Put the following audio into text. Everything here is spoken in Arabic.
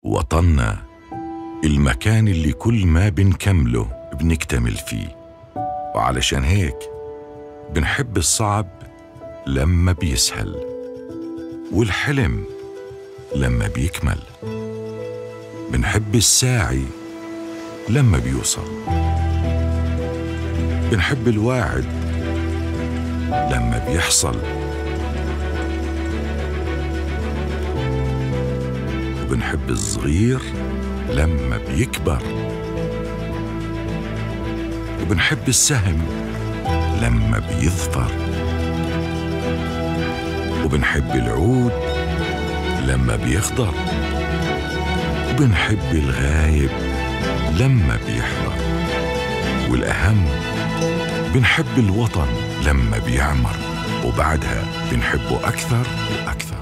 وطننا المكان اللي كل ما بنكمله بنكتمل فيه، وعلشان هيك بنحب الصعب لما بيسهل، والحلم لما بيكمل. بنحب الساعي لما بيوصل، بنحب الواعد لما بيحصل، وبنحب الصغير لما بيكبر، وبنحب السهم لما بيظفر، وبنحب العود لما بيخضر، وبنحب الغايب لما بيحضر، والأهم بنحب الوطن لما بيعمر، وبعدها بنحبه أكثر وأكثر.